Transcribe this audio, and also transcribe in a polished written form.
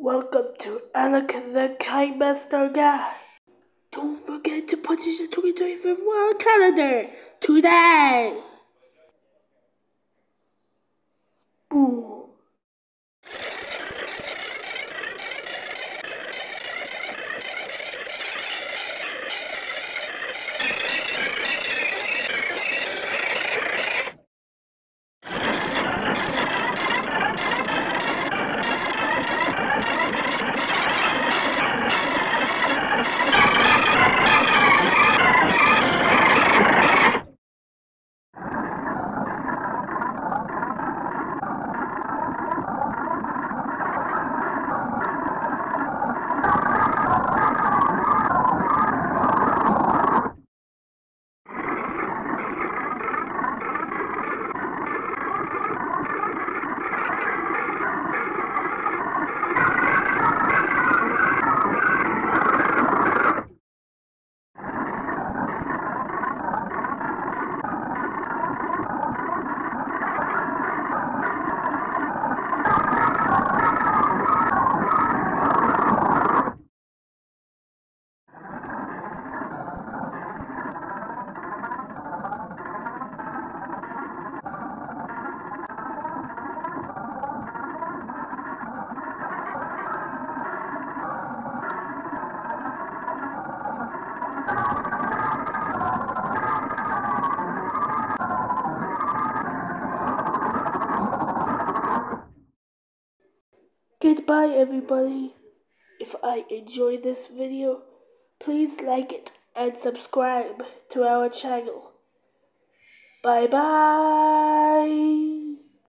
Welcome to Alec the Kite Master Guy. Don't forget to purchase your 2025 World Calendar today. Boom. Goodbye everybody. If I enjoy this video, please like it and subscribe to our channel. Bye bye.